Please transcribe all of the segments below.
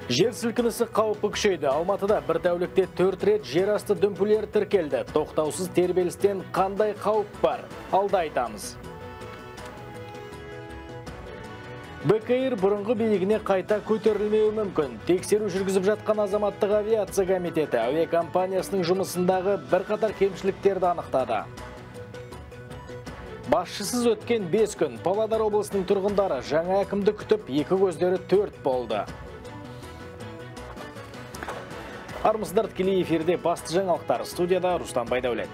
Жер сілкінісі қаупі күшейді. Алматыда бір тәулікте 4 рет жер асты дүмпулері тіркелді. Тоқтаусыз тербелістен қандай қауіп бар? Алда айтамыз. БКР бұрынғы биігіне қайта көтерілмеуі мүмкін. Тексеру жүргізіп жатқан азаматтық авиация комитеті әуе компаниясының жұмысындағы бірқатар кемшіліктерді анықтады. Басшысыз өткен 5 күн Павлодар облысының тұрғындары жаңа әкімді күтіп, екі көздері 4 болды. Армысыздар, тікелей эфирде басты жаңалықтар. Студияда Рустам Байдәулет.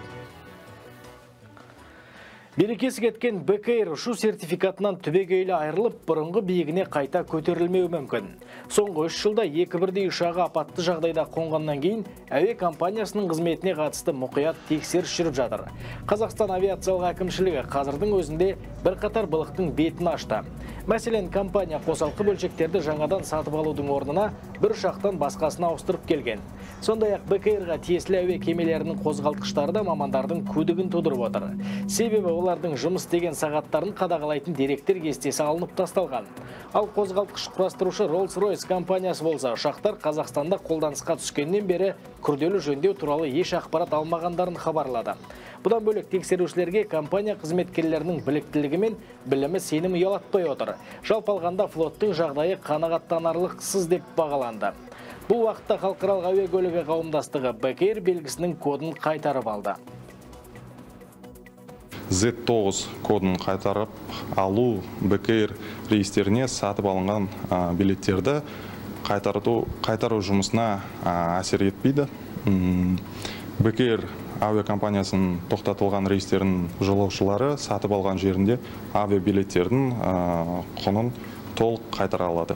Берекесі кеткен БКР ұшу сертификатынан түбегейлі айырылып, бұрынғы биігіне қайта көтерілмеуі мүмкін. Соңғы 3 жылда 2 бірдей ұшағы апатты жағдайда қонғаннан кейін әуе компаниясының қызметіне қатысты мұқият тексеріс жүріп жатыр. Қазақстан авиациялық әкімшілігі қазірдің өзінде бірқатар былықтың бетін ашты. Мәселен, компания қосалқы бөлшектерді жаңадан сатып алудың орнына бір ұшақтан басқасына ауыстырып келген. Сондай-ақ БКР-ға тиесілі әуе кемелерінің қозғалтқыштары да мамандардың күдігін тудырып отыр. Себебі олардың жұмыс деген сағаттарын қадағалайтын деректер кестесі алынып тасталған. Ал қозғалтқыш құрастырушы Rolls-Royce компаниясы болса, ұшақтар Қазақстанда қолданысқа түскеннен бері күрделі жөндеу туралы еш ақпарат алмағандарын хабарлады. Бұдан бөлек тексерушілерге компания қызметкерлерінің біліктілігі мен білімі сенім ұялатпай отыр. Жалпы алғанда флоттың жағдайы қанағаттанарлықсыз деп бағаланды. Бұл уақытта халықаралық әуе көлігі қауымдастығы БКР белгісінің кодын қайтарып алды. Z9 кодын қайтарып алу БКР рейстеріне сатып алынған билеттерді қайтару жұмысына әсер етпейді. БКР авиакомпаниясының тоқтатылған рейстерінің жолаушылары сатып алған жерінде авиабилеттердің құнын толық қайтара алады.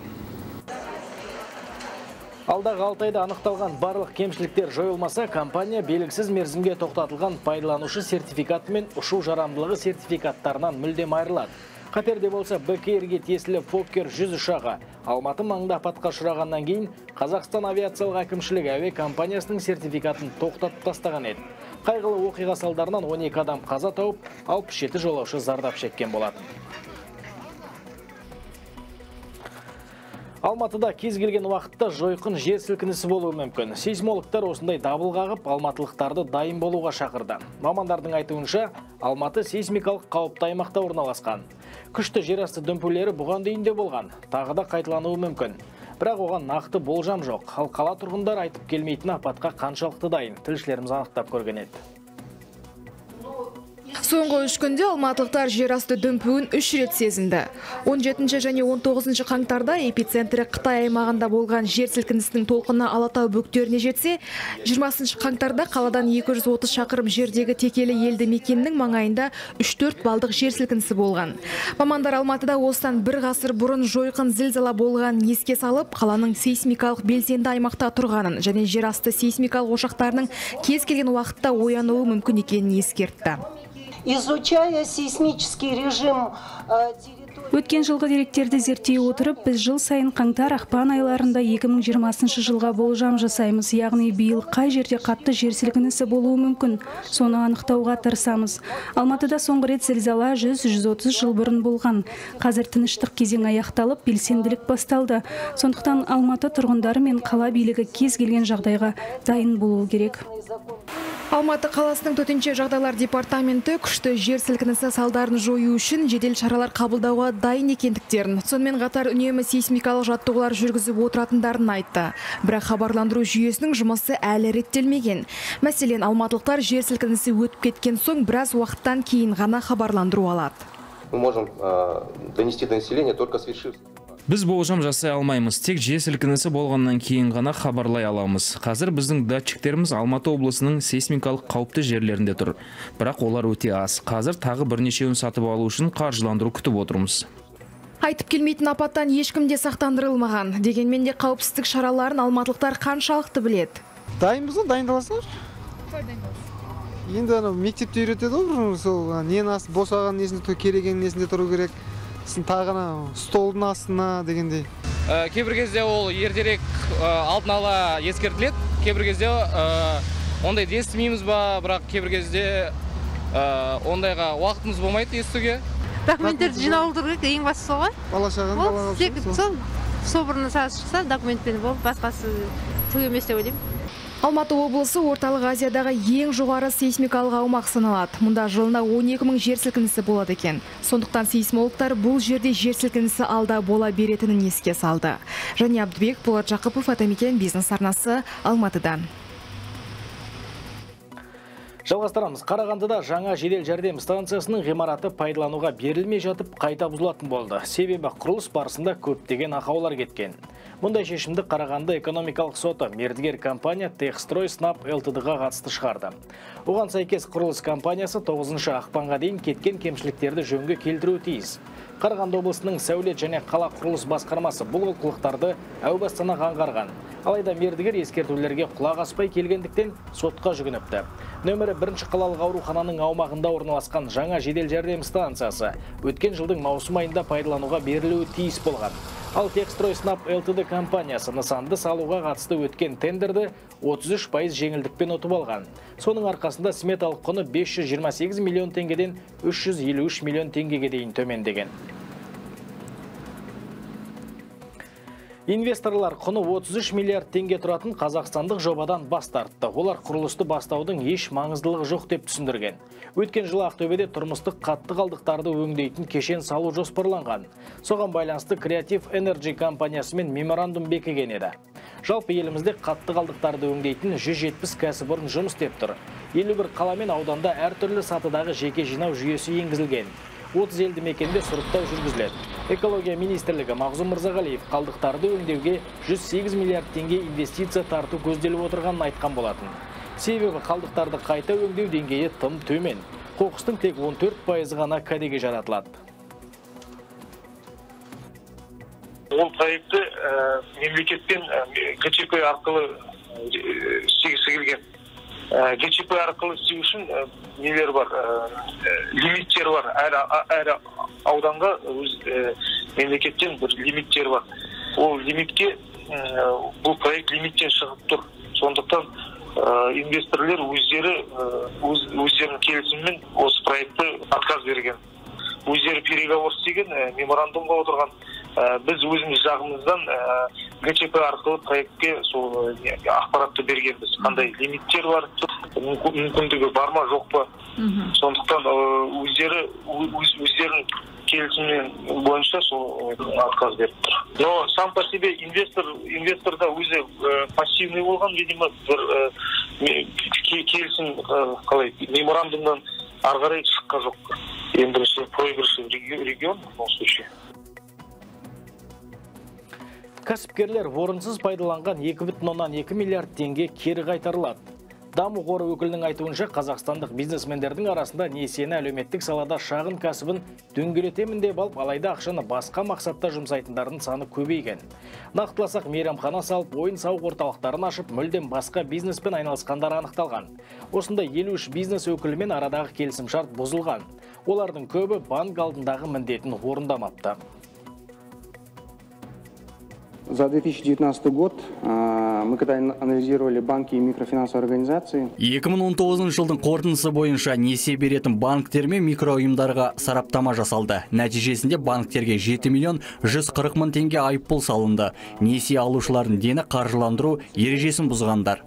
Алдағы 6 айда анықталған барлық кемшіліктер жойылмаса, компания белгісіз мерзімге тоқтатылған пайдаланушы сертификаты мен ұшу жарамдылығы сертификаттарынан мүлдем айырылады. Қаперде болса, БКР-ге тиесілі Fokker 100 ұшағы Алматы маңында апатқа ұшырағаннан кейін Қазақстан авиациялық әкімшілігі әуе компаниясының сертификатын тоқтатып тастаған еді. Қайғылы оқиға салдарынан 12 адам қаза тауып, 67 жолаушы зардап шеккен болатын. Алматыда кез келген уақытта жойқын жер сілкінісі болуы мүмкін. Сейсмологтар осындай дабыл қағып, алматылықтарды дайын болуға шақырды. Мамандардың айтуынша, Алматы сейсмикалық қауіпті аймақта орналасқан. Күшті жер асты дүмпулері бұған дейін де болған. Тағы да қайталануы мүмкін. Бірақ оған нақты болжам жоқ. Ал қала тұрғындар айтып келмейтін апатқа қаншалықты дайын, тілшілеріміз анықтап көрген еді. Соңғы 3 күнде алматылықтар жер асты дүмпуін 3 рет сезінді. 17 және 19 қаңтарда эпицентрі Қытай аймағында болған жер сілкінісінің толқыны Алатау бөктеріне жетсе, 20 қаңтарда қаладан 230 шақырым жердегі текелі елді мекеннің маңайында 3-4 балдық жер сілкінісі болған. Мамандар Алматыда осыдан бір ғасыр бұрын жойқын зілзала болған еске салып, қаланың сейсмикалық белсенді аймақта тұрғанын және жер асты сейсмикалық ошақтарының кез келген уақытта оянуы мүмкін екенін ескертті. Изучая сейсмический режим Өткен жылғы деректерді зерттей отырып, біз жыл сайын қаңтар-ақпан айларында 2020 жылға болжам жасаймыз, яғни биыл қай жерде қатты жер сілкінісі болуы мүмкін, соны анықтауға тырысамыз. Алматыда соңғы рет зілзала 100-130 жыл бұрын болған. Қазір тыныштық кезең аяқталып, белсенділік басталды. Сондықтан Алматы тұрғындары мен қала билігі кез келген жағдайға дайын болуы керек. Алматы қаласының төтенше жағдайлар департаменті күшті жер сілкінісі салдарын жою үшін жедел шаралар қабылдауға дайын екендіктерін, сонымен қатар үнемі сейсмикалық жаттығулар жүргізіп отыратындарын айтты. Бірақ хабарландыру жүйесінің жұмысы әлі реттелмеген. Мәселен, алматылықтар жер сілкінісі өтіп кеткен соң біраз уақыттан кейін ғана хабарландыру алады. Мы можем донести до населения только свершив. Біз болжам жасай алмаймыз, тек жер сілкінісі болғаннан кейін ғана хабарлай аламыз. Қазір біздің датчиктеріміз Алматы облысының сейсмикалық қауіпті жерлерінде тұр. Бірақ олар өте аз. Қазір тағы бірнешеуін сатып алу үшін қаржыландыру күтіп отырмыз. Айтып келмейтін апаттан ешкім де сақтандырылмаған. Дегенмен де қауіпсіздік шараларын алматылықтар қаншалықты біледі? Дайынбыз, дайындаласыңдар. Енді мектепте үйретеді ғой, сол нені босаған несінде кереген несінде тұру керек. Тағына столдың астына дегендей. Кейбір кезде ол ертерек алдын ала ескертіледі. Кейбір кезде ондайды естімейміз ба, бірақ кейбір кезде ондайға уақытымыз болмайды естуге. Документтерді жинау керек, ең бастысы ғой. Бала шағаны соборына сазы шықса, документпен болып, басқасы түк емес деп ойлаймын. Алматы облысы орталық Азиядағы ең жоғары сейсмикалық аумақ саналады. Мұнда жылына 12 000 жер сілкінісі болады екен. Сондықтан сейсмологтар бұл жерде жер сілкінісі алда бола беретінін еске салды. Және Абдыбек, Болат Жақыпов, Атамекен бизнес арнасы, Алматыдан. Жалғастырамыз. Қарағандыда жаңа жедел жәрдем станциясының ғимараты пайдалануға берілмей жатып, қайта бұзылатын болды. Себебі құрылыс барысында көптеген ақаулар кеткен. Мұндай шешімді Қарағанды экономикалық соты мердігер компания Техстрой Снап ЛТД-ға қатысты шығарды. Оған сәйкес құрылыс компаниясы 9 ақпанға дейін кеткен кемшіліктерді жөнге келтіруі тиіс. Қарағанды облысының сәулет және қала құрылыс басқармасы бұл олқылықтарды әу бастан-ақ аңғарған. Алайда мердігер ескертулерге құлақ аспай келгендіктен сотқа жүгініпті. Нөмірі 1 қалалық аурухананың аумағында орналасқан жаңа жедел жәрдем станциясы өткен жылдың маусым айында пайдалануға берілуі тиіс болған. Ал Техстрой Снап ЛТД компаниясы нысанды салуға қатысты өткен тендерді 33% жеңілдікпен ұтып алған. Соның арқасында сметалық құны 528 миллион теңгеден 353 миллион теңгеге дейін төмендеген. Инвесторлар құны 33 миллиард теңге тұратын қазақстандық жобадан бас тартты. Олар құрылысты бастаудың еш маңыздылығы жоқ деп түсіндірген. Өткен жылы Ақтөбеде тұрмыстық қатты қалдықтарды өңдейтін кешен салу жоспарланған. Соған байланысты Creative Energy компаниясымен меморандум бекіген еді. Жалпы елімізде қатты қалдықтарды өңдейтін 170 кәсіпорын жұмыс істеп тұр. 51 қала мен ауданда әртүрлі сатыдағы жеке жинау жүйесі енгізілген. 30 елді мекенде сұрыптау жүргізіледі. Экология министрлігі Мағзұм Мырзағалиев қалдықтарды өңдеуге 108 миллиард теңге инвестиция тарту көзделіп отырғанын айтқан болатын. Себебі қалдықтарды қайта өңдеу деңгейі тым төмен. Қоқыстың тек 14% ғана кәдеге жаратылады. Ол проекті мемлекеттен ГЧП арқылы істегісі келген. ГЧП арқылы істеу үшін нелер бар, лимиттер бар. Әр ауданға өз мемлекеттен бір лимиттер бар. Ол лимитке бұл проект лимиттен шығып тұр. Сондықтан инвесторлар өздерінің келісімімен осы проектті отказ берген. Өздері переговор істеген, меморандумға отырған. Біз өзіміз жағымыздан ГЧП арқылы проектке сол ақпаратты бергенбіз. Қандай лимиттер бар, мүмкіндігі бар ма, жоқ па. Сондықтан өздерінің келісіммен бойынша сол отказ беріп тұр. Но сам по себе инвесторда өзі пассивный болған, видимо, бір келісім қалай меморандумдан арғарай шыққа жоқ. Ендірісі проигрышный регион в том случае. Кәсіпкерлер орынсыз пайдаланған 2,2 миллиард теңге кері қайтарылады. Даму қоры өкілінің айтуынша, қазақстандық бизнесмендердің арасында несиені әлеуметтік салада шағын кәсібін дөңгелетемін деп алып, алайда ақшаны басқа мақсатта жұмсайтындардың саны көбейген. Нақтыласақ, мейрамхана салып, ойын-сауық орталықтарын ашып, мүлдем басқа бизнеспен айналысқандар анықталған. Осында 53 бизнес өкілімен арадағы келісімшарт бұзылған. Олардың көбі банк алдындағы міндетін орындамапты. За 2019 год мы когда анализировали банки и микрофинансовые организации. 2019 жылдың қорытындысы бойынша несие беретін банктер мен микроұйымдарға сараптама жасалды. Нәтижесінде банктерге 7 миллион 140 мың теңге айыппұл салынды. Несие алушылардың дені қаржыландыру ережесін бұзғандар.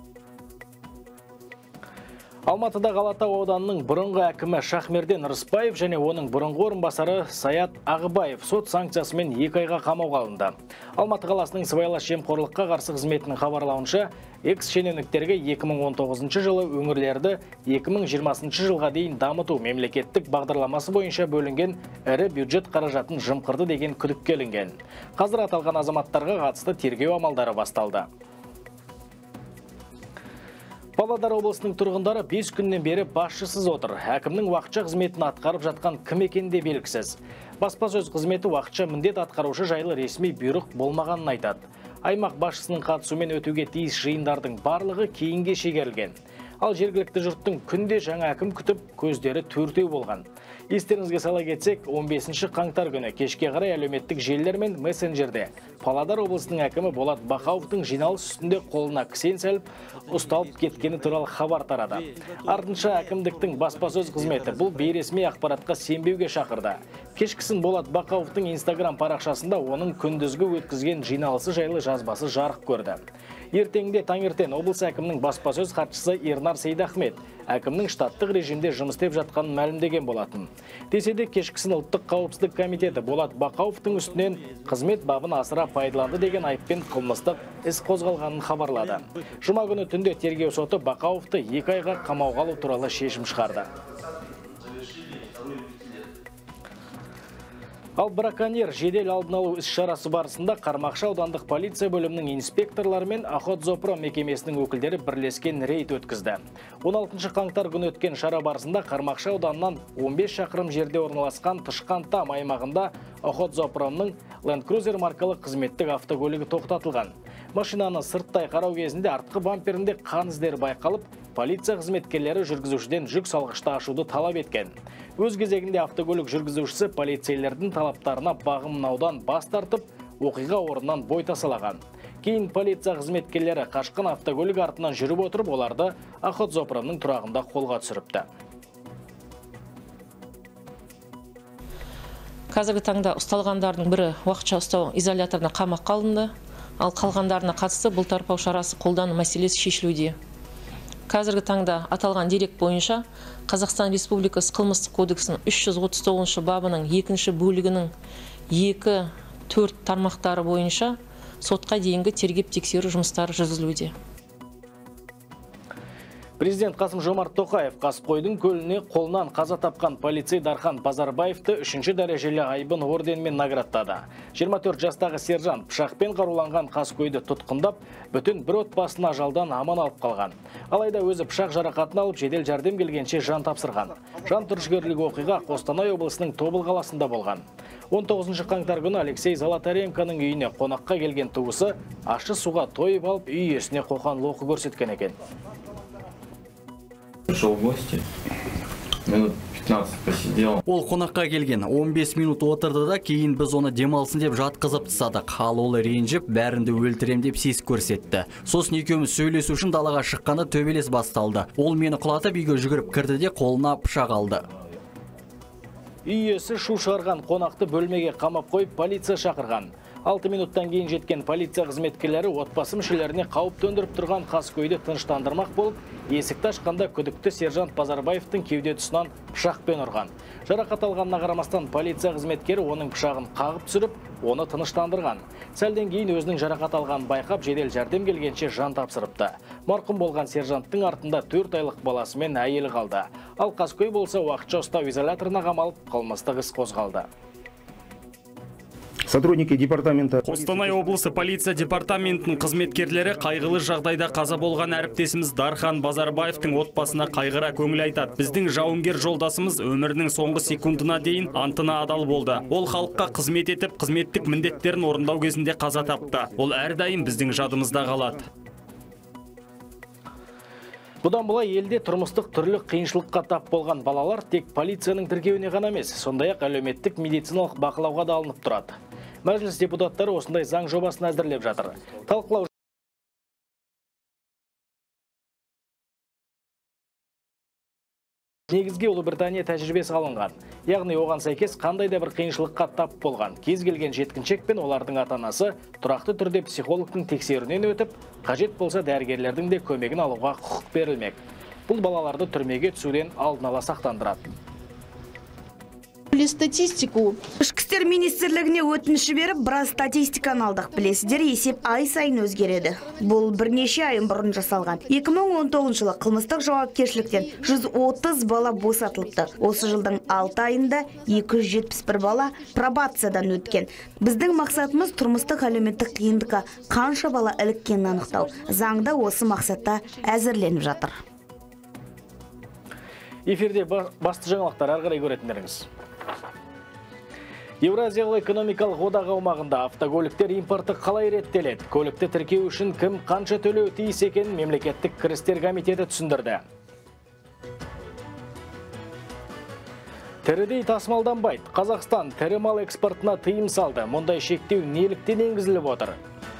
Алматыда Алатау ауданының бұрынғы әкімі Шахмерден Рысбаев және оның бұрынғы орынбасары Саят Ағыбаев сот санкциясымен 2 айға қамауға алынды. Алматы қаласының сыбайлас жемқорлыққа қарсы қызметінің хабарлауынша, экс-шенеуніктерге 2019 жылы өңірлерді 2020 жылға дейін дамыту мемлекеттік бағдарламасы бойынша бөлінген ірі бюджет қаражатын жымқырды деген күдікке ілінген. Қазір аталған азаматтарға қатысты тергеу амалдары басталды. Павлодар облысының тұрғындары 5 күннен бері басшысыз отыр. Әкімнің уақытша қызметін атқарып жатқан кім екені белгісіз. Баспасөз қызметі уақытша міндет атқарушы жайлы ресми бұйрық болмағанын айтады. Аймақ басшысының қатысуымен өтуге тиіс жиындардың барлығы кейінге шегерілген. Ал жергілікті жұрттың күнде жаңа әкім күтіп, көздері төртеу болған. Естеріңізге сала кетсек, 15 қаңтар күні кешке қарай әлеуметтік желілер мен мессенджерде Павлодар облысының әкімі Болат Бақауовтың жиналыс үстінде қолына кісен сәліп, ұсталып кеткені туралы хабар тарады. Артынша әкімдіктің баспасөз қызметі бұл бейресми ақпаратқа сенбеуге шақырды. Кешкісін Болат Бақауовтың Instagram парақшасында оның күндізгі өткізген жиналысы жайлы жазбасы жарық көрді. Ертеңде таңертең облыс әкімінің баспасөз хатшысы Ернар Сейдахмет әкімнің штаттық режимде жұмыс істеп жатқанын мәлімдеген болатын. Десе де кешкісін ұлттық қауіпсіздік комитеті Болат Бақауовтың үстінен қызмет бабын асыра пайдаланды деген айыппен қылмыстық іс қозғалғанын хабарлады. Жұма күні түнде тергеу соты Бақауовты 2 айға қамауға алу туралы шешім шығарды. Ал браконьер жедел алдын алу іс-шарасы барысында Қармақшы аудандық полиция бөлімінің инспекторлары мен Охотзоопром мекемесінің өкілдері бірлескен рейд өткізді. 16 қаңтар күні өткен шара барысында Қармақшы ауданынан 15 шақырым жерде орналасқан Тышқан-Там аймағында Охотзоопромның Land Cruiser маркалы қызметтік автокөлігі тоқтатылған. Машинаны сырттай қарау кезінде артқы бамперінде қан іздері байқалып, полиция қызметкерлері жүргізушіден жүк салғышты ашуды талап еткен. Өз кезегінде автокөлік жүргізушісі полицейлердің талаптарына бағынбаудан бас тартып, оқиға орнынан бой тасалаған. Кейін полиция қызметкерлері қашқан автокөлік артынан жүріп отырып, оларды Охотзоопромның тұрағында қолға түсіріпті. Қазіргі таңда ұсталғандардың бірі уақытша ұстау изоляторына қамаққа алынды, ал қалғандарына қатысты бұлтарпау шарасы қолдану мәселесі шешілуде. Қазіргі таңда аталған дерек бойынша Қазақстан Республикасы қылмыстық кодексінің 339 бабының 2 бөлігінің 2-4 тармақтары бойынша сотқа дейінгі тергеп-тексеру жұмыстары жүргізілуде. Президент Қасым-Жомарт Тоқаев Қаскөйдің көліне қолынан қаза тапқан полицей Дархан Базарбаевты 3-ші дәрежелі айбын орденмен наградтады. 24 жастағы сержант пышақпен қаруланған Қаскөйді тұтқындап, бүтін бір отбасын ажалдан аман алып қалған. Алайда өзі пышақ жарақатын алып, жедел жәрдем келгенше жан тапсырған. Жан түршігерлік оқиға Қостанай облысының Тобыл қаласында болған. 19 қаңтар күні Алексей Золотаренконың үйіне қонаққа келген туысы ащы суға тойып алып, үй иесіне қоқан-лоқы көрсеткен екен. Пришел в гости, минут 15 посидел. Ол қонаққа келген, 15 минут отырды да, кейін біз оны демалсын деп жатқызып тастадық. Ал ол ренжіп, бәрінді өлтірем деп сес көрсетті. Сосын екеуміз сөйлесу үшін далаға шыққанда төбелес басталды. Ол мені құлатып үйге жүгіріп кірді де қолына пышақ алды. Үй иесі шу шығарған қонақты бөлмеге қамап қойып полиция шақырған. 6 минуттан кейін жеткен полиция қызметкерлері отбасы мүшелеріне қауіп төндіріп тұрған Қаскөйді тыныштандырмақ болып, есікті ашқанда күдікті сержант Базарбаевтың кеуде тұсынан пышақпен ұрған. Жарақат алғанына қарамастан полиция қызметкері оның пышағын қағып түсіріп, оны тыныштандырған. Сәлден кейін өзінің жарақат алғанын байқап, жедел жәрдем келгенше жан тапсырыпты. Марқұм болған сержанттың артында 4 айлық баласы мен әйелі қалды. Ал Қаскөй болса уақытша ұстау изоляторына қамалып, қылмыстық іс қозғалды. Сотрудники департамента Қостанай облысы полиция департаментінің қызметкерлері қайғылы жағдайда қаза болған әріптесіміз Дархан Базарбаевтың отбасына қайғыра көңіл айтады. Біздің жауынгер жолдасымыз өмірінің соңғы секундына дейін антына адал болды. Ол халыққа қызмет етіп, қызметтік міндеттерін орындау кезінде қаза тапты. Ол әрдайым біздің жадымызда қалады. Бұдан бұлай елде тұрмыстық түрлі қиыншылыққа тап болған балалар тек полицияның тіркеуіне ғана емес, сондай-ақ әлеуметтік медициналық бақылауға да алынып тұрады. Мәжіліс депутаттары осындай заң жобасын әзірлеп жатыр. Талқылау негізге Ұлыбритания тәжірибесі алынған. Яғни оған сәйкес қандай да бір қиыншылыққа тап болған кез келген жеткіншек пен олардың ата-анасы тұрақты түрде психологтың тексеруден өтіп, қажет болса дәрігерлердің де көмегін алуға құқық берілмек. Бұл балаларды түрмеге түсуден алдын ала сақтандырады. Статистику. Ішкі істер министрлігіне өтініші беріп, біраз статистиканы алдық. Білесіздер, есеп ай сайын өзгереді. Бұл бірнеше айын бұрын жасалған. 2019 жылы қылмыстық жауапкершіліктен 130 бала босатылыпты. Осы жылдың 6 айында 271 бала пробациядан өткен. Біздің мақсатымыз тұрмыстық әлеуметтік қиындыққа қанша бала іліккенін анықтау. Заңда осы мақсатта әзірленіп жатыр. Эфирде басты жаңалықтар, ары қарай көретіндеріңіз. Еуразиялық экономикалық одақ аумағында автокөліктер импорты қалай реттеледі? Көлікті тіркеу үшін кім қанша төлеуі тиіс екенін мемлекеттік кірістер комитеті түсіндірді. Тірідей тасымалданбайды. Қазақстан тірі мал экспортына тыйым салды. Мұндай шектеу неліктен енгізіліп отыр?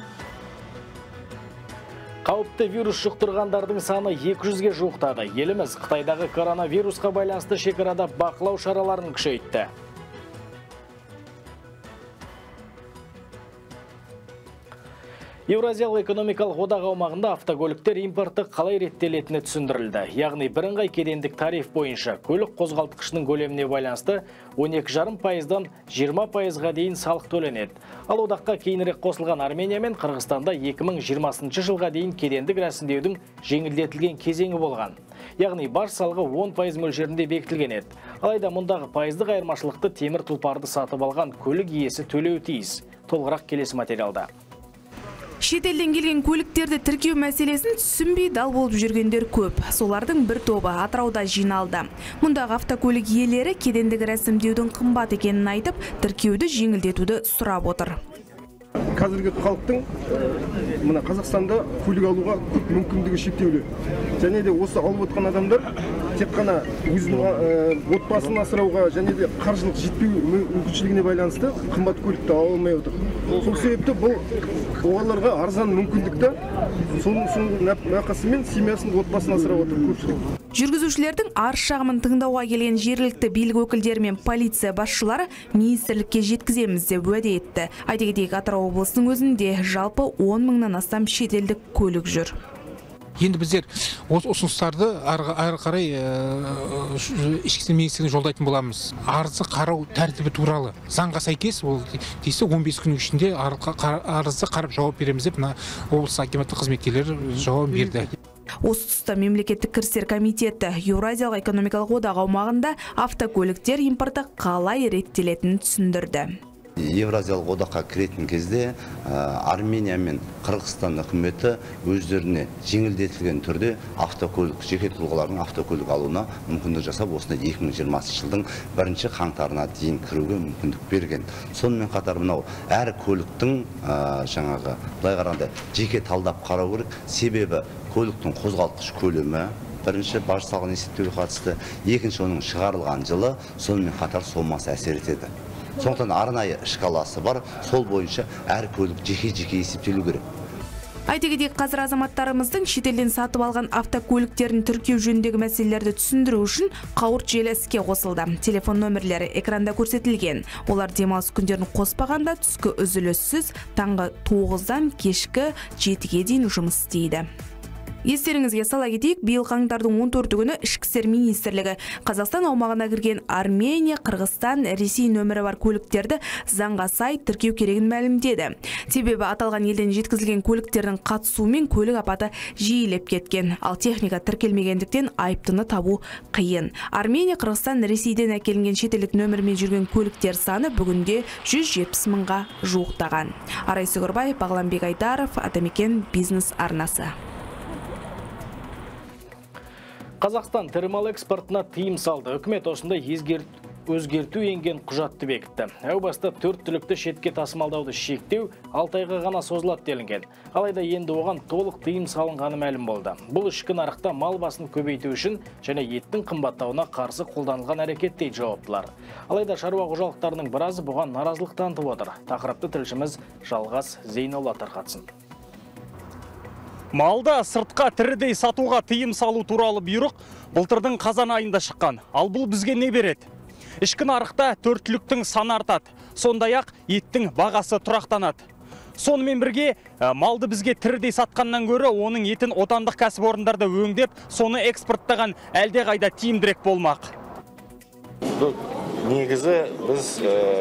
Қауіпті вирус жұқтырғандардың саны 200-ге жуықтады. Еліміз Қытайдағы коронавирусқа байланысты шекарада бақылау шараларын күшейтті. Еуразиялық экономикалық одақ аумағында автокөліктер импорты қалай реттелетіні түсіндірілді. Яғни бірыңғай кедендік тариф бойынша көлік қозғалтқышының көлеміне байланысты 12,5%-дан 20%-ға дейін салық төленеді. Ал одаққа кейінірек қосылған Армения мен Қырғызстанда 2020 жылға дейін кедендік рәсімдеудің жеңілдетілген кезеңі болған. Яғни баж салығы 10% мөлшерінде бекітілген еді. Алайда мұндағы пайыздық айырмашылықты темір тұлпарды сатып алған көлік иесі төлеуі тиіс. Толығырақ келесі материалда. Шетелден келген көліктерді тіркеу мәселесін түсінбей дал болып жүргендер көп. Солардың бір тобы Атырауда жиналды. Мұндағы автокөлік иелері кедендік рәсімдеудің қымбат екенін айтып, тіркеуді жеңілдетуді сұрап отыр. Қазіргі халықтың мына Қазақстанда көлік алуға көп мүмкіндігі шектеулі. Және де осы алып отқан адамдар тек қана өзінің отбасын асырауға және де қаржылық жетпеу мүмкіншілігіне байланысты қымбат көлікті ала алмай отыр. Сол себепті бұл оларға арзан мүмкіндікті соның нәпақасымен семьясын отбасын асырап отыр көпшілік. Жүргізушілердің арыз шағымын тыңдауға келген жергілікті билік өкілдері мен полиция басшылары министрлікке жеткіземіз деп уәде етті. Айта кетейік, Атырау облысының өзінде жалпы 10 мыңнан астам шетелдік көлік жүр. Енді біздер осы ұсыныстарды ары қарай ішкі істер министрлігіне жолдайтын боламыз. Арызды қарау тәртібі туралы заңға сәйкес ол тиісті 15 күн ішінде арызды қарап жауап береміз деп облыс акиматтық қызметкерлері жауап берді. Осы тұста мемлекеттік кірістер комитеті Еуразиялық экономикалық одақ аумағында автокөліктер импорты қалай реттелетінін түсіндірді. Еуразиялық одаққа кіретін кезде Армения мен Қырғызстан үкіметі өздеріне жеңілдетілген түрде жеке тұлғалардың автокөлік алуына мүмкіндік жасап, осында 2020 жылдың 1 қаңтарына дейін кіруге мүмкіндік берген. Сонымен қатар мынау әр көліктің жаңағы былай қарағанда жеке талдап қарау керек. Себебі көліктің қозғалтқыш көлемі бірінші баж салығын есептеуге қатысты, екінші оның шығарылған жылы, сонымен қатар сомасы әсер етеді. Сондықтан арнайы шкаласы бар, сол бойынша әр көлік жеке-жеке есептелу керек. Айта кетейік, қазір азаматтарымыздың шетелден сатып алған автокөліктерін тіркеу жөніндегі мәселелерді түсіндіру үшін қауырт желі іске қосылды. Телефон нөмірлері экранда көрсетілген. Олар демалыс күндерін қоспағанда түскі үзіліссіз таңғы 9-дан кешкі 7-ге дейін жұмыс істейді. Естеріңізге сала кетейік, биыл қаңтардың 14 күні ішкі істер министрлігі Қазақстан аумағына кірген Армения, Қырғызстан, Ресей нөмірі бар көліктерді заңға сай тіркеу керегін мәлімдеді. Себебі аталған елден жеткізілген көліктердің қатысуымен көлік апаты жиілеп кеткен, ал техника тіркелмегендіктен айыптыны табу қиын. Армения, Қырғызстан, Ресейден әкелінген шетелдік нөмірмен жүрген көліктер саны бүгінде 170 мыңға жуықтаған. Арай Сүгірбай, Бағланбек Айдаров, Атамекен бизнес арнасы. Қазақстан тірі мал экспортына тыйым салды. Үкімет осында өзгерту енген құжатты бекітті. Әу баста 4 түлікті шетке тасымалдауды шектеу 6 айға ғана созылады делінген. Алайда енді оған толық тыйым салынғаны мәлім болды. Бұл ішкі нарықта мал басын көбейту үшін және еттің қымбаттауына қарсы қолданылған әрекет дейді жауаптылар. Алайда шаруа қожалықтарының біразы бұған наразылық танытып отыр. Тақырыпты тілшіміз Жалғас Зейнолла тарқатсын. Малда сыртқа тірідей сатуға тыйым салу туралы бұйрық былтырдың қазан айында шыққан. Ал бұл бізге не береді? Ішкі нарықта 4 түліктің саны артады. Сондай-ақ еттің бағасы тұрақтанады. Сонымен бірге малды бізге тірідей сатқаннан гөрі оның етін отандық кәсіпорындарда өңдеп, соны экспорттаған әлде қайда тиімдірек болмақ. Негізі біз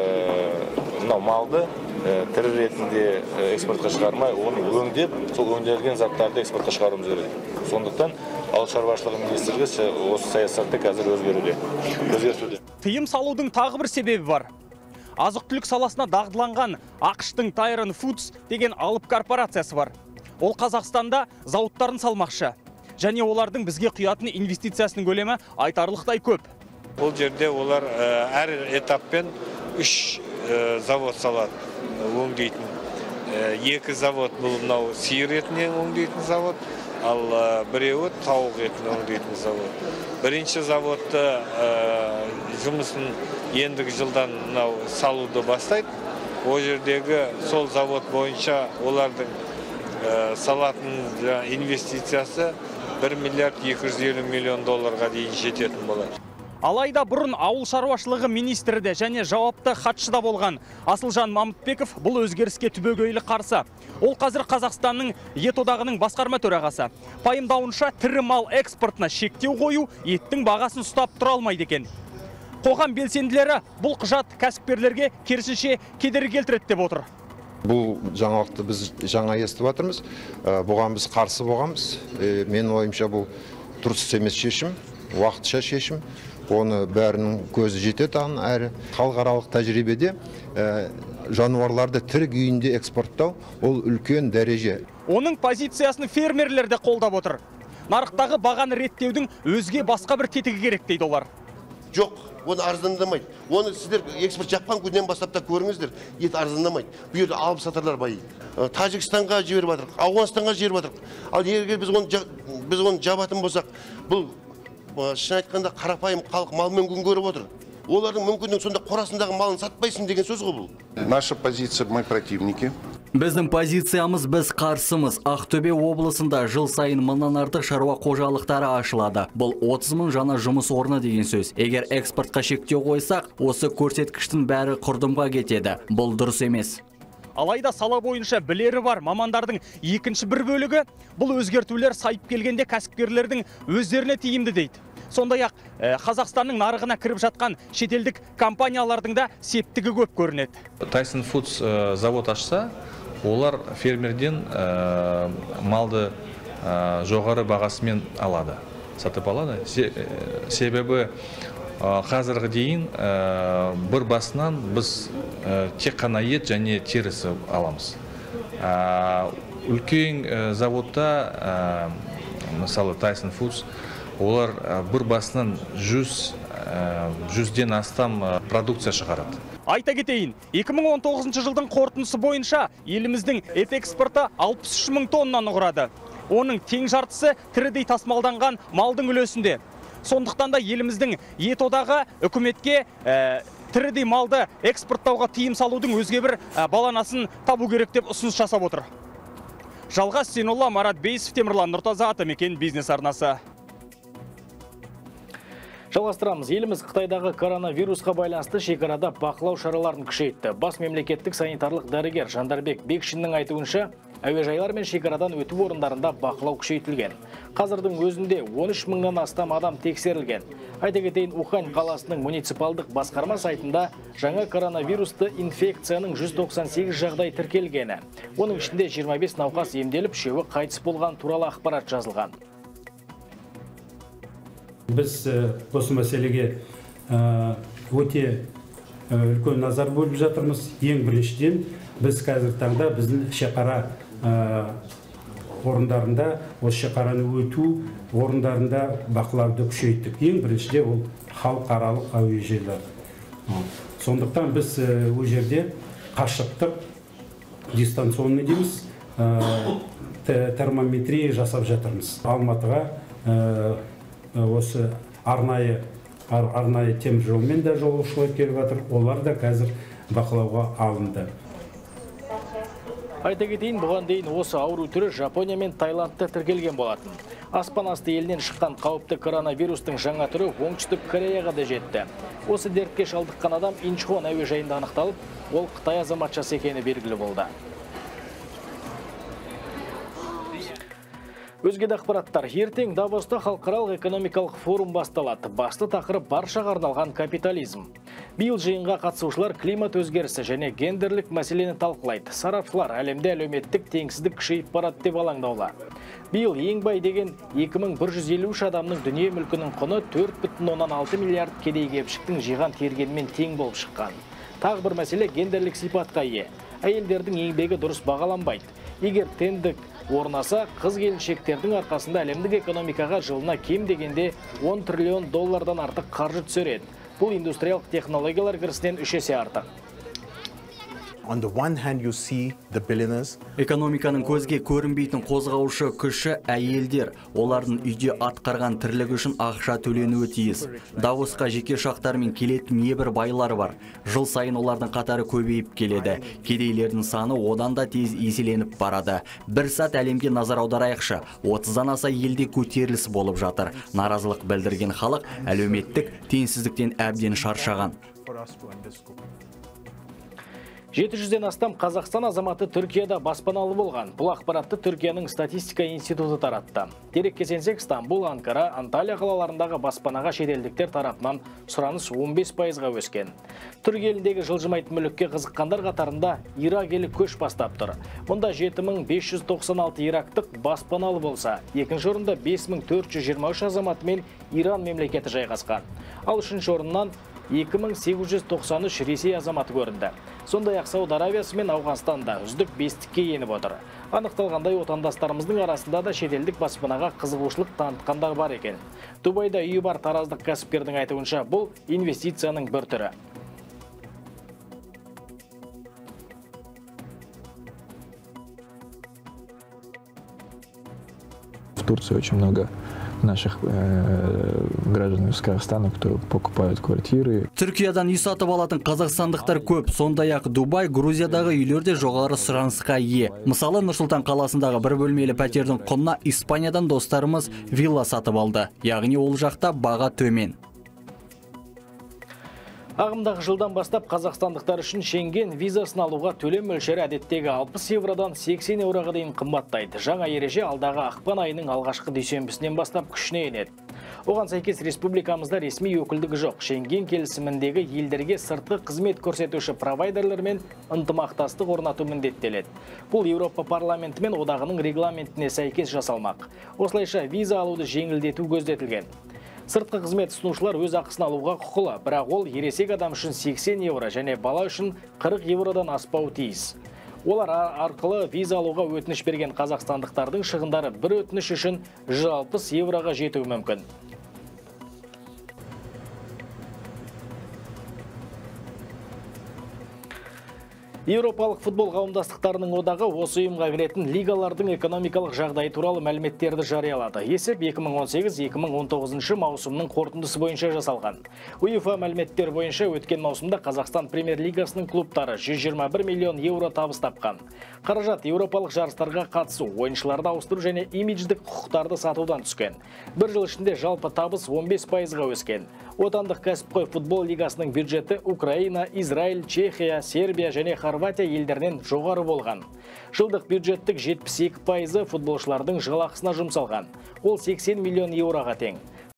малды тірі ретінде экспортқа шығармай, оны өңдеп, сол өңделген заттарды экспортқа шығаруымыз керек. Сондықтан ауыл шаруашылығы министрлігі осы саясатты қазір өзгертуде. Тыйым салудың тағы бір себебі бар. Азық-түлік саласына дағдыланған ақштың Tyron Foods деген алып корпорациясы бар. Ол Қазақстанда зауыттарын салмақшы. Және олардың бізге құятын инвестициясының көлемі айтарлықтай көп. Бұл жерде олар әр этаппен 3 завод салады өңдейтін. 2 завод бұл мынау сиыр етінен өңдейтін завод, ал біреуі тауық етінен өңдейтін завод. Бірінші заводты жұмысын ендігі жылдан салуды бастайды. О жердегі сол завод бойынша олардың салатын инвестициясы $1 миллиард 250 миллион дейін жететін болады. Алайда бұрын ауыл шаруашылығы министрі де және жауапты хатшы да болған Асылжан Мамытбеков бұл өзгеріске түбегейлі қарсы. Ол қазір Қазақстанның ет одағының басқарма төрағасы. Пайымдауынша тірі мал экспортына шектеу қою еттің бағасын ұстап тұра алмайды екен. Қоғам белсенділері бұл құжат кәсіпкерлерге керісінше кедергі келтіреді деп отыр. Бұл жаңалықты біз жаңа естіп жатырмыз. Бұған біз қарсы болғанбыз. Менің ойымша бұл дұрыс емес шешім, уақытша шешім. Оны бәрінің көзі жетеді, әрі халықаралық тәжірибеде жануарларды тірі күйінде экспорттау ол үлкен дәреже. Оның позициясын фермерлер де қолдап отыр. Нарықтағы бағаны реттеудің өзге басқа бір тетігі керек дейді олар. Жоқ, оны арзандамайды. Оны сіздер экспорт жапқан күннен бастап та көріңіздер, ет арзандамайды. Бұл жерде алып сатарлар байы. Тәжікстанға жіберіп жатырық, Ауғанстанға жіберіп жатырық. Ал егер біз оны жабатын болсақ, бұл шын айтқанда қарапайым халық малмен күн көріп отыр. Олардың мүмкіндігін сонда қорасындағы малын сатпайсың деген сөз ғой бұл. Наша позиция, мы противники. Біздің позициямыз, біз қарсымыз. Ақтөбе облысында жыл сайын мыңнан артық шаруа қожалықтары ашылады. Бұл 30 мың жаңа жұмыс орны деген сөз. Егер экспортқа шектеу қойсақ, осы көрсеткіштің бәрі құрдымға кетеді. Бұл дұрыс емес. Алайда сала бойынша білері бар мамандардың екінші бір бөлігі бұл өзгертулер сайып келгенде кәсіпкерлердің өздеріне тиімді дейді. Сондай-ақ Қазақстанның нарығына кіріп жатқан шетелдік компаниялардың да септігі көп көрінеді. Tyson Foods завод ашса, олар фермерден малды жоғары бағасымен алады, сатып алады. Себебі қазіргі дейін бір басынан біз тек қана ет және терісі аламыз. Үлкен заводта, мысалы Tyson Foods, олар бір басынан 100-ден астам продукция шығарады. Айта кетейін, 2019 жылдың қорытындысы бойынша еліміздің ет экспорты 63 мың тоннаны құрады. Оның тең жартысы тірідей тасымалданған малдың үлесінде. Сондықтан да еліміздің ет одағы үкіметке тірідей малды экспорттауға тыйым салудың өзге бір баланасын табу керек деп ұсыныс жасап отыр. Жалғас Сенолла, Марат Бейсов, Темірлан Нұртаза, Атамекен бизнес арнасы. Жалғастырамыз. Еліміз Қытайдағы коронавирусқа байланысты шекарада бақылау шараларын күшейтті. Бас мемлекеттік санитарлық дәрігер Жандарбек Бекшиннің айтуынша, әуежайлар мен шекарадан өту орындарында бақылау күшейтілген. Қазірдің өзінде 13 мыңнан астам адам тексерілген. Айта кетейін, Ухань қаласының муниципалдық басқарма сайтында жаңа коронавирусты инфекцияның 198 жағдай тіркелгені. Оның ішінде 25 науқас емделіп, 3-і қайтыс болған туралы ақпарат жазылған. Біз осы мәселеге өте үлкен назар бөліп жатырмыз. Ең біріншіден біз қазіргі таңда біздің шекара орындарында, осы шекараны өту орындарында бақылауды күшейттік. Ең біріншіде ол халықаралық әуежайлар. Сондықтан біз ол жерде қашықтық, дистанционный дейміз, термометрия жасап жатырмыз. Алматыға осы арнайы темір жолмен де жолаушылар келіп жатыр, олар да қазір бақылауға алынды. Айта кетейін, бұған дейін осы ауру түрі Жапония мен Таиландта тіркелген болатын. Аспан асты елінен шыққан қауіпті коронавирустың жаңа түрі оңтүстік Кореяға да жетті. Осы дертке шалдыққан адам Инчхон әуежайында анықталып, ол Қытай азаматшасы екені белгілі болды. Өзге де ақпараттар. Ертең Давоста халықаралық экономикалық форум басталады. Басты тақырып баршаға арналған капитализм. Биыл жиынға қатысушылар климат өзгерісі және гендерлік мәселені талқылайды. Сарапшылар әлемде әлеуметтік теңсіздік күшейіп барады деп алаңдаулы. Биыл ең бай деген 2153 адамның дүние мүлкінің құны 4,6 миллиард кедей кепшіктің жиған тергенмен тең болып шыққан. Тағы бір мәселе гендерлік сипатқа ие. Әйелдердің еңбегі дұрыс бағаланбайды. Егер теңдік орнаса, қыз келіншектердің арқасында әлемдік экономикаға жылына кем дегенде 10 триллион доллардан артық қаржы түсереді. Бұл индустриялық технологиялар кірісінен 3 есе артық. On the one hand, you see the billionaires. Экономиканың көзге көрінбейтін қозғаушы күші әйелдер. Олардың үйде атқарған тірлігі үшін ақша төленуі тиіс. Давосқа жеке ұшақтармен келетін небір байлар бар. Жыл сайын олардың қатары көбейіп келеді. Кедейлердің саны одан да тез еселеніп барады. Бір сәт әлемге назар аударайықшы. 30-дан аса елде көтеріліс болып жатыр. Наразылық білдірген халық әлеуметтік теңсіздіктен әбден шаршаған. 700-ден астам Қазақстан азаматы Түркияда баспаналы болған. Бұл ақпаратты Түркияның статистика институты таратты. Дерекке сенсек, Стамбул, Анкара, Анталия қалаларындағы баспанаға шетелдіктер тарапынан сұраныс 15%-ға өскен. Түрік еліндегі жылжымайтын мүлікке қызыққандар қатарында Ирак елі көш бастап тұр. Мұнда 7596 ирактық баспаналы болса, екінші орында 5423 азаматымен Иран мемлекеті жайғасқан. Ал үшінші орыннан 2893 Ресей азаматы көрінді. Сондай-ақ Сауд Аравиясы мен Ауғанстанда үздік бестікке еніп отыр. Анықталғандай отандастарымыздың арасында да шетелдік баспанаға қызығушылық танытқандар бар екен. Дубайда үйі бар тараздық кәсіпкердің айтуынша бұл инвестицияның бір түрі. В Турции очень много наших граждан из Казахстана, которые покупают квартиры. Түркиядан үй сатып алатын қазақстандықтар көп. Сондай-ақ Дубай, Грузиядағы үйлерде жоғары сұранысқа ие. Мысалы, Нұр-Сұлтан қаласындағы бір бөлмелі пәтердің құнына Испаниядан достарымыз вилла сатып алды. Яғни ол жақта баға төмен. Ағымдағы жылдан бастап қазақстандықтар үшін Шенген визасын алуға төлем мөлшері әдеттегі 60 евродан 80 еуроға дейін қымбаттайды. Жаңа ереже алдағы ақпан айының алғашқы дүйсенбісінен бастап күшіне енеді. Оған сәйкес республикамызда ресми өкілдігі жоқ. Шенген келісіміндегі елдерге сыртқы қызмет көрсетуші провайдерлермен ынтымақтастық орнату міндеттеледі. Бұл Еуропа парламенті мен одағының регламентіне сәйкес жасалмақ. Осылайша виза алуды жеңілдету көздетілген. Сыртқы қызмет ұсынушылар өз ақысын алуға құқылы, бірақ ол ересек адам үшін 80 евро және бала үшін 40 евродан аспауы тиіс. Олар арқылы виза алуға өтініш берген қазақстандықтардың шығындары бір өтініш үшін 160 евроға жетуі мүмкін. Еуропалық футбол қауымдастықтарының одағы осы ұйымға кіретін лигалардың экономикалық жағдайы туралы мәліметтерді жариялады. Есеп 2018-2019 маусымның қорытындысы бойынша жасалған. УЕФА мәліметтер бойынша өткен маусымда Қазақстан премьер-лигасының клубтары 121 миллион евро табыс тапқан. Қаражат еуропалық жарыстарға қатысу, ойыншыларды ауыстыру және имидждік құқықтарды сатудан түскен. Бір жыл ішінде жалпы табыс 15%-ға өскен. Отандық кәсіпқой футбол лигасының бюджеті Украина, Израиль, Чехия, Сербия және Хорватия елдерінен жоғары болған. Жылдық бюджеттік 72% футболшылардың жалақысына жұмсалған. Ол 80 миллион евроға тең.